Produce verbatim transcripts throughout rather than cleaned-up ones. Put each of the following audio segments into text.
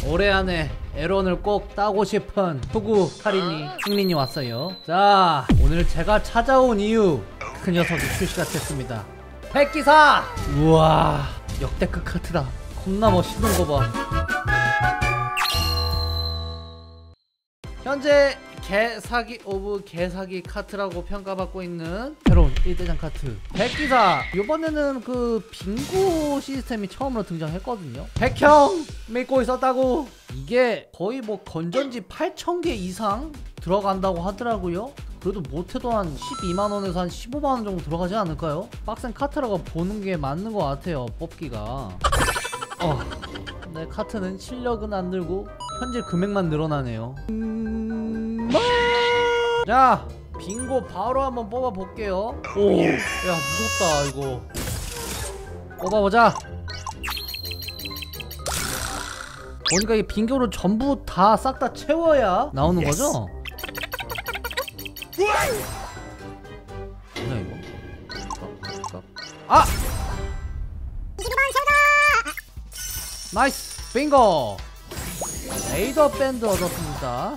올해 안에 에런을 꼭 따고 싶은 후구 카린이 승린이 왔어요. 자, 오늘 제가 찾아온 이유, 그 녀석이 출시가 됐습니다. 백기사! 우와, 역대급 카트다. 겁나 멋있는 거 봐. 현재 개사기 오브 개사기 카트라고 평가받고 있는 새로운 일대장 카트 백기사. 이번에는 그 빙고 시스템이 처음으로 등장했거든요. 백형 믿고 있었다고. 이게 거의 뭐 건전지 팔천 개 이상 들어간다고 하더라고요. 그래도 못해도 한 십이만 원에서 한 십오만 원 정도 들어가지 않을까요? 빡센 카트라고 보는 게 맞는 것 같아요, 뽑기가. 어, 내 카트는 실력은 안 늘고 현재 금액만 늘어나네요. 음... 자, 빙고 바로 한번 뽑아볼게요. 오, 야 무섭다 이거. 뽑아보자. 보니까 이 빙고를 전부 다 싹 다 채워야 나오는 거죠? 뭐야 이거? 아! 나이스! 빙고! 레이더 밴드 얻었습니다.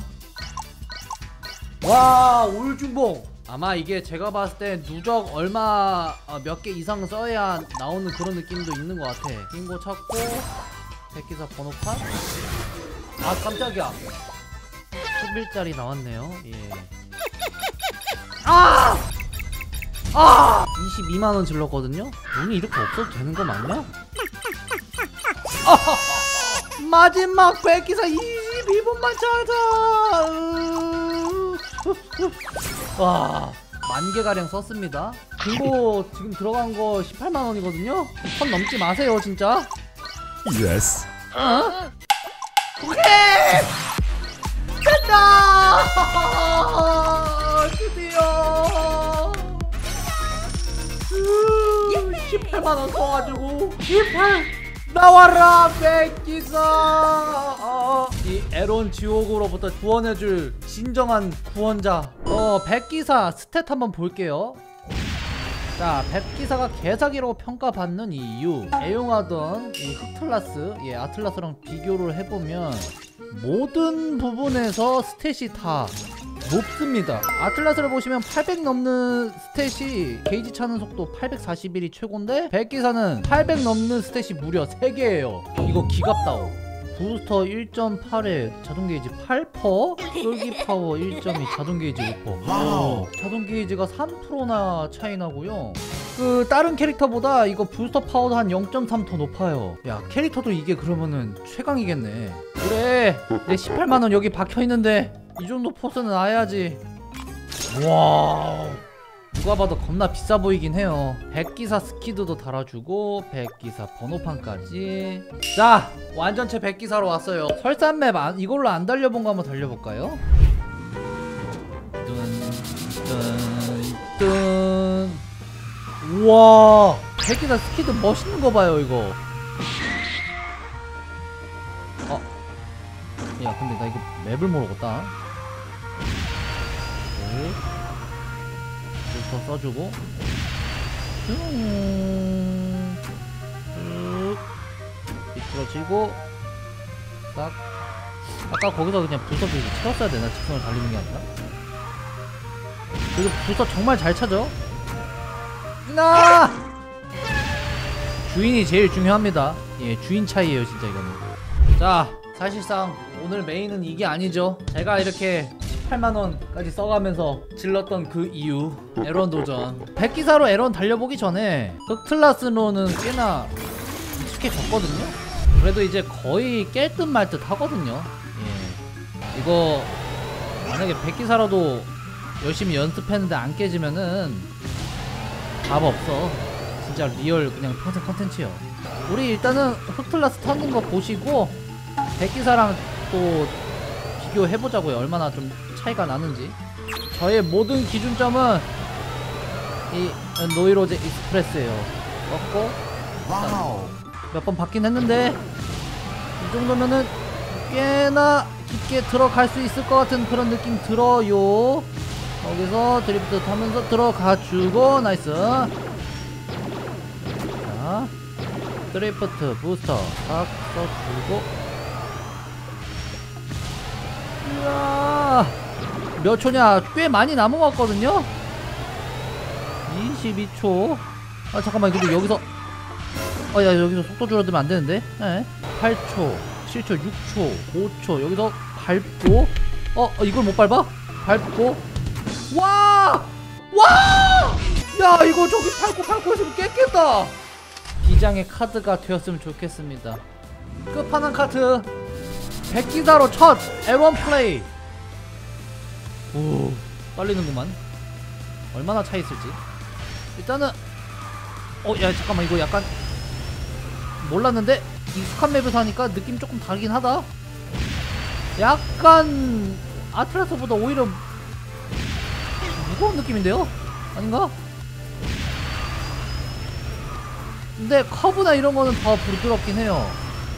와, 올중봉! 아마 이게 제가 봤을 때 누적 얼마 어, 몇 개 이상 써야 나오는 그런 느낌도 있는 것 같아. 빙고 찾고 백기사 번호판. 아 깜짝이야, 십 일짜리 나왔네요. 예. 아! 아! 이십이만 원 질렀거든요? 돈이 이렇게 없어도 되는 거 맞냐? 아! 마지막 백기사 이십이 분만 찾아. 와, 만 개가량 썼습니다. 빙고 지금 들어간 거 십팔만 원이거든요? 선 넘지 마세요 진짜. 예스. 어? 오케이! 됐다! 드디어 십팔만 원 써가지고 십팔 나와라 백기사. 어, 이 에론 지옥으로부터 구원해줄 진정한 구원자. 어, 백기사 스탯 한번 볼게요. 자, 백기사가 개사기라고 평가받는 이유, 애용하던 이 흑틀라스, 예, 아틀라스랑 비교를 해보면 모든 부분에서 스탯이 다 높습니다. 아틀라스를 보시면 팔백 넘는 스탯이 게이지 차는 속도 팔백사십일이 최고인데 백기사는 팔백 넘는 스탯이 무려 세 개예요. 이거 기갑다워. 부스터 일 점 팔에 자동 게이지 팔 퍼센트, 쫄기 파워 일 점 이, 자동 게이지 오 퍼센트. 오, 자동 게이지가 삼 퍼센트나 차이 나고요. 그 다른 캐릭터보다 이거 부스터 파워도 한 영 점 삼 더 높아요. 야, 캐릭터도 이게 그러면은 최강이겠네. 그래, 내 십팔만 원 여기 박혀있는데 이 정도 포스는 나야지. 와, 누가 봐도 겁나 비싸 보이긴 해요. 백기사 스키드도 달아주고 백기사 번호판까지. 자, 완전체 백기사로 왔어요. 설산맵 안, 이걸로 안 달려본 거 한번 달려볼까요? 뚠뚠뚠. 우와, 백기사 스키드 멋있는 거 봐요 이거. 어, 야 근데 나 이거 맵을 모르겠다. 더 써주고 음, 쭉 미끄러지고 딱. 아까 거기서 그냥 부서 채웠어야 되나? 직선을 달리는 게 아니라. 그리고 부서 정말 잘 찾아. 나 주인이 제일 중요합니다. 예, 주인 차이에요 진짜 이거는. 자, 사실상 오늘 메인은 이게 아니죠. 제가 이렇게 십팔만 원까지 써가면서 질렀던 그 이유, 에런 도전. 백기사로 에런 달려보기 전에 흑틀라스로는 꽤나 익숙해졌거든요. 그래도 이제 거의 깰 듯 말 듯 하거든요. 예. 이거 만약에 백기사로도 열심히 연습했는데 안 깨지면은 답 없어. 진짜 리얼 그냥 평생 컨텐츠요. 우리 일단은 흑틀라스 터는 거 보시고 백기사랑 또 비교해보자고요. 얼마나 좀 차이가 나는지. 저의 모든 기준점은 이 노이로제 익스프레스예요. 꺾고 몇 번 받긴 했는데 이 정도면은 꽤나 깊게 들어갈 수 있을 것 같은 그런 느낌 들어요. 거기서 드리프트 타면서 들어가주고 나이스. 자, 드리프트 부스터 딱 써주고 으아. 몇 초냐? 꽤 많이 남은 것 같거든요? 이십이 초. 아 잠깐만, 근데 여기서 어야 여기서 속도 줄어들면 안 되는데. 네. 팔 초, 칠 초, 육 초, 오 초. 여기서 밟고 어, 어 이걸 못 밟아? 밟고 와! 와! 야 이거 저기 밟고 밟고 있으면 깼겠다. 비장의 카드가 되었으면 좋겠습니다. 끝판왕 카드 백기사로 첫 엘원 플레이. 오 떨리는구만. 얼마나 차 있을지. 일단은 어 야 잠깐만, 이거 약간 몰랐는데 익숙한 맵에서 하니까 느낌 조금 다르긴 하다. 약간 아틀라스보다 오히려 무거운 느낌인데요? 아닌가? 근데 커브나 이런 거는 더 부드럽긴 해요.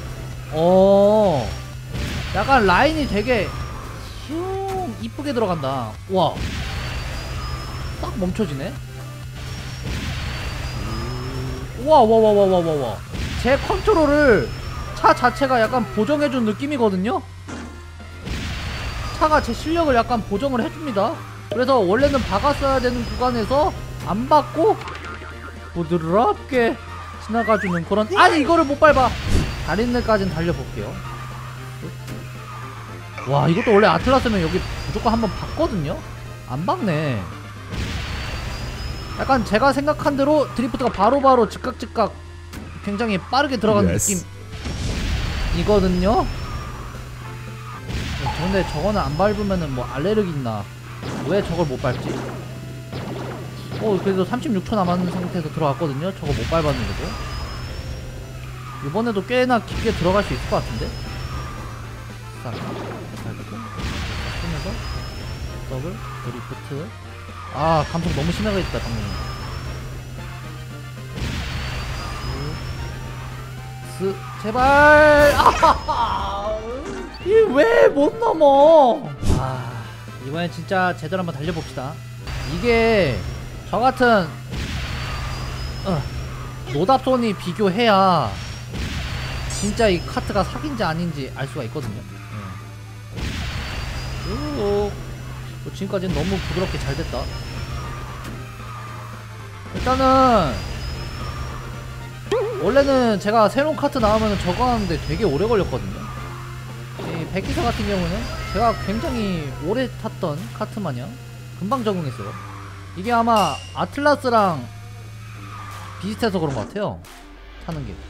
어 약간 라인이 되게 슝 이쁘게 들어간다. 와 딱 멈춰지네. 와와와와와와와 제 컨트롤을 차 자체가 약간 보정해준 느낌이거든요. 차가 제 실력을 약간 보정을 해줍니다. 그래서 원래는 박았어야 되는 구간에서 안 박고 부드럽게 지나가주는 그런. 아니 이거를 못 밟아. 다린내까지는 달려볼게요. 와 이것도 원래 아틀라스면 여기 무조건 한번 박거든요. 안 박네. 약간 제가 생각한 대로 드리프트가 바로바로 즉각즉각 굉장히 빠르게 들어가는 yes. 느낌이거든요. 근데 저거는 안 밟으면은 뭐 알레르기 있나? 왜 저걸 못 밟지? 어 그래도 삼십육 초 남았는 상태에서 들어갔거든요. 저거 못 밟았는데도. 이번에도 꽤나 깊게 들어갈 수 있을 것 같은데? 싹 밟고 하면서 더블 드리프트. 아 감속 너무 심하겠다 방금. 스 제발. 아하하. 이 왜 못 넘어? 아 이번엔 진짜 제대로 한번 달려봅시다. 이게 저 같은 어, 노답손이 비교해야 진짜 이 카트가 사기인지 아닌지 알 수가 있거든요. 네. 오, 지금까지는 너무 부드럽게 잘 됐다. 일단은 원래는 제가 새로운 카트 나오면 저거 하는데 되게 오래 걸렸거든요. 이 백기사 같은 경우는 제가 굉장히 오래 탔던 카트 마냥 금방 적응했어요. 이게 아마 아틀라스랑 비슷해서 그런 것 같아요. 타는 게.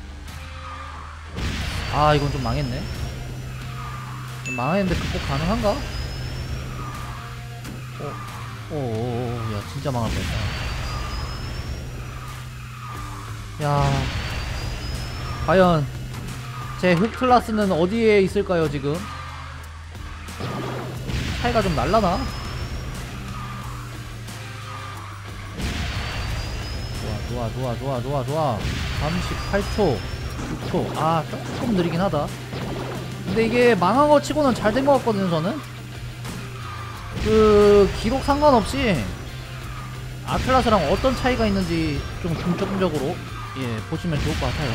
아 이건 좀 망했네. 망했는데 극복 가능한가? 어, 오오오, 야 진짜 망할 뻔했다. 야, 과연 제 흑클라스는 어디에 있을까요 지금? 차이가 좀 날라나? 좋아 좋아 좋아 좋아 좋아. 삼십팔 초 육 초. 아 조금 느리긴 하다. 근데 이게 망한거 치고는 잘 된 것 같거든요. 저는 그 기록 상관없이 아틀라스랑 어떤 차이가 있는지 좀 중점적으로 예 보시면 좋을 것 같아요.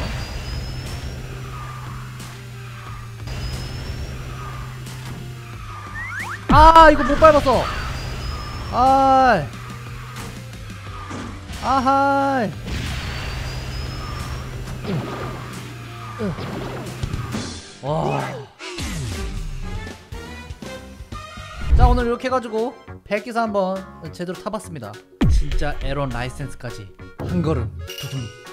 아 이거 못 밟았어. 아 아하이. 응. 응. 와. 자 오늘 이렇게 해가지고 백기사 한번 제대로 타봤습니다. 진짜 에런 라이센스까지 한 걸음 두둥